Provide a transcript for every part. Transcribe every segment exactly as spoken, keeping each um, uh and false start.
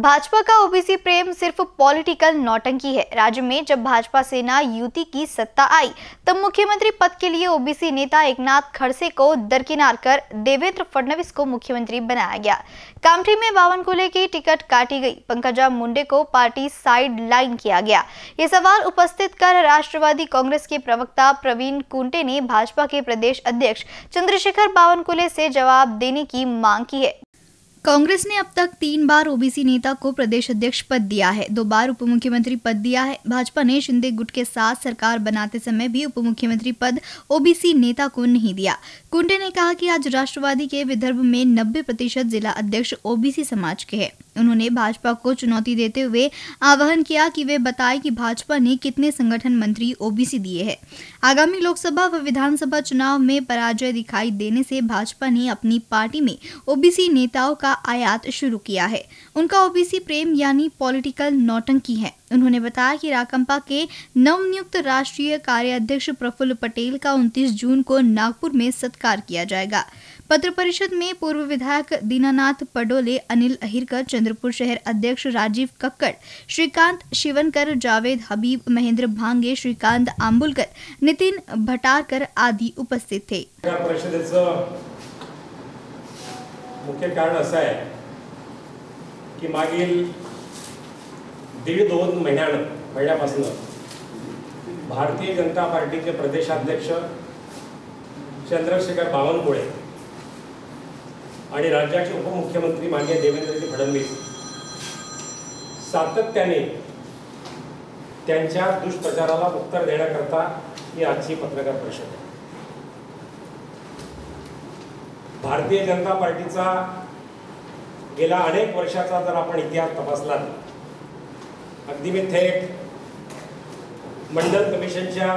भाजपा का ओबीसी प्रेम सिर्फ पॉलिटिकल नौटंकी है। राज्य में जब भाजपा सेना युति की सत्ता आई तब मुख्यमंत्री पद के लिए ओबीसी नेता एकनाथ खड़से को दरकिनार कर देवेंद्र फडणवीस को मुख्यमंत्री बनाया गया। कामठी में बावनकुले की टिकट काटी गई, पंकजा मुंडे को पार्टी साइड लाइन किया गया। ये सवाल उपस्थित कर राष्ट्रवादी कांग्रेस के प्रवक्ता प्रवीण कुंटे ने भाजपा के प्रदेश अध्यक्ष चंद्रशेखर बावनकुले से जवाब देने की मांग की है। कांग्रेस ने अब तक तीन बार ओबीसी नेता को प्रदेश अध्यक्ष पद दिया है, दो बार उप मुख्यमंत्री पद दिया है। भाजपा ने शिंदे गुट के साथ सरकार बनाते समय भी उप मुख्यमंत्री पद ओबीसी नेता को नहीं दिया। कुंटे ने कहा कि आज राष्ट्रवादी के विदर्भ में नब्बे प्रतिशत जिला अध्यक्ष ओबीसी समाज के हैं। उन्होंने भाजपा को चुनौती देते हुए आह्वान किया कि वे बताएं कि भाजपा ने कितने संगठन मंत्री ओबीसी दिए हैं। आगामी लोकसभा व विधानसभा चुनाव में पराजय दिखाई देने से भाजपा ने अपनी पार्टी में ओबीसी नेताओं का आयात शुरू किया है। उनका ओबीसी प्रेम यानी पॉलिटिकल नौटंकी है। उन्होंने बताया कि राकंपा के नवनियुक्त राष्ट्रीय कार्याध्यक्ष प्रफुल्ल पटेल का उनतीस जून को नागपुर में सत्कार किया जाएगा। पत्र परिषद में पूर्व विधायक दीनानाथ पडोले, अनिल अहिरकर, चंद्रपुर शहर अध्यक्ष राजीव कक्कड़, श्रीकांत शिवनकर, जावेद हबीब, महेंद्र भांगे, श्रीकांत आंबुलकर, नितिन भटारकर आदि उपस्थित थे। मुख्य कारण असं आहे की मागील दीड दोन महिन्यानं महिन्यापासून भारतीय जनता पार्टीचे प्रदेशाध्यक्ष चंद्रशेखर बावनकुळे आणि राज्याचे उपमुख्यमंत्री माननीय देवेंद्रजी फडणवीस सातत्याने त्यांच्या दुष्प्रचाराला उत्तर देण्याकरता ही आजची पत्रकार परिषद आहे। भारतीय जनता पार्टीचा गेल्या अनेक वर्षाचा जर आपण इतिहास तपासला अगदी मी थेट मंडल कमिशनच्या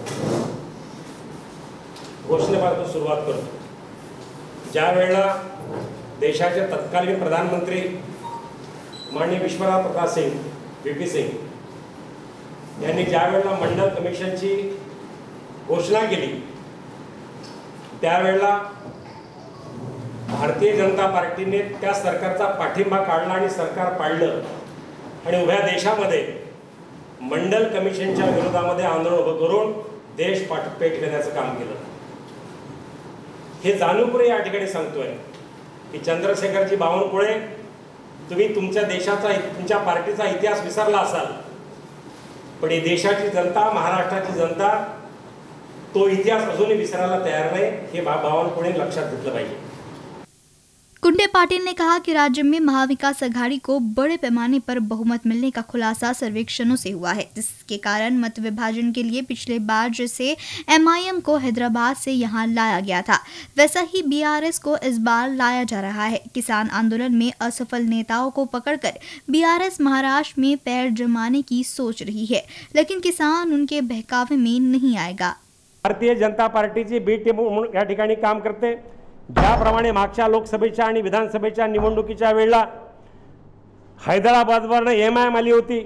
घोषणेपासून सुरुवात करतो। ज्या वेळेला देशाचे तत्कालीन प्रधानमंत्री माननीय विश्वनाथ प्रताप सिंग वीपी सिंग यांनी ज्या वेळेला मंडल कमिशनची घोषणा केली त्यावेळेला भारतीय जनता पार्टीने त्या सरकारचा पाठिंबा काढला आणि सरकार पाडलं आणि उभ्या देशामध्ये मंडल कमिशनच्या विरोधामध्ये आंदोलन उभं करून देश पाठपेट करण्याचं काम केलं। हे जाणूनपुरे या ठिकाणी सांगतोय की चंद्रशेखरजी बावनकुळे, तुम्ही तुमच्या देशाचा तुमच्या पार्टीचा इतिहास विसरला असाल, पण ही देशाची जनता, महाराष्ट्राची जनता तो इतिहास अजूनही विसरायला तयार नाही, हे बावनकुळे लक्षात घेतलं पाहिजे। कुंटे पाटिल ने कहा कि राज्य में महाविकास अघाड़ी को बड़े पैमाने पर बहुमत मिलने का खुलासा सर्वेक्षणों से हुआ है, जिसके कारण मत विभाजन के लिए पिछले बार जैसे एमआईएम को हैदराबाद से यहां लाया गया था वैसा ही बीआरएस को इस बार लाया जा रहा है। किसान आंदोलन में असफल नेताओं को पकड़कर बीआरएस महाराष्ट्र में पैर जमाने की सोच रही है, लेकिन किसान उनके बहकावे में नहीं आएगा। भारतीय जनता पार्टीची बी टीम या ठिकाणी काम करते। ज्याप्रमाणे मागच्या लोकसभेच्या आणि विधानसभेच्या निवडणुकीच्या वेळेला हैदराबादवरनं एमआयएम आली होती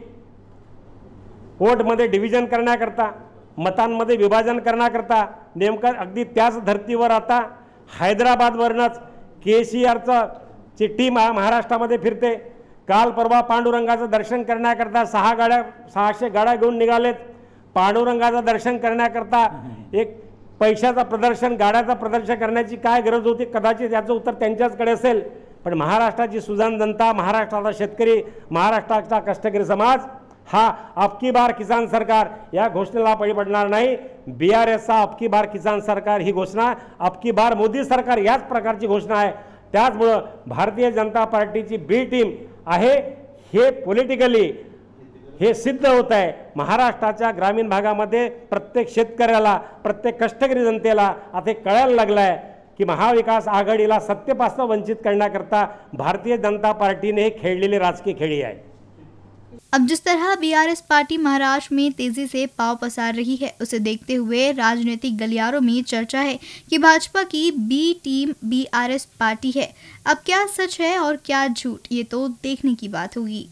वोटमध्ये डिव्हिजन करण्याकरता, मतांमध्ये विभाजन करण्याकरता, नेमकं अगदी त्याच धर्तीवर आता हैदराबादवरनंच केसीआरचं ची टीम महाराष्ट्रामध्ये फिरते। काल परवा पांडुरंगाचं दर्शन करण्याकरता सहा गाड्या सहाशे गाड्या घेऊन निघालेत। पांडुरंगाचं दर्शन करण्याकरता एक पैशाचं प्रदर्शन, गाड्याचं प्रदर्शन करण्याची काय गरज होती? कदाचित याचं उत्तर त्यांच्याचकडे असेल, पण महाराष्ट्राची सुजाण जनता, महाराष्ट्राचा शेतकरी, महाराष्ट्राचा कष्टकरी समाज हा अबकी बार किसान सरकार या घोषणेला बळी पडणार नाही। बीआरएसचा अबकी बार किसान सरकार ही घोषणा अबकी बार मोदी सरकार याच प्रकारची घोषणा आहे। त्याचमुळे भारतीय जनता पार्टीची बी टीम आहे हे पॉलिटिकली हे सिद्ध होत आहे। महाराष्ट्राच्या ग्रामीण भागामध्ये प्रत्येक शेतकऱ्याला, प्रत्येक कष्टकरी जनतेला आता कळायला लागलं आहे की महाविकास आघाडीला सत्तेपासून वंचित करण्याकरता भारतीय जनता पार्टीने खेळलेली राजकीय खेळी आहे। अब जिस तरह बीआरएस पार्टी महाराष्ट्र में तेजी से पांव पसार रही है, उसे देखते हुए राजनीतिक गलियारों में चर्चा है कि भाजपा की बी टीम बीआरएस पार्टी है। अब क्या सच है और क्या झूठ, ये तो देखने की बात होगी।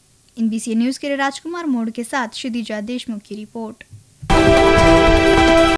एनबीसी न्यूज के लिए राजकुमार मोड़ के साथ क्षितिजा देशमुख की रिपोर्ट।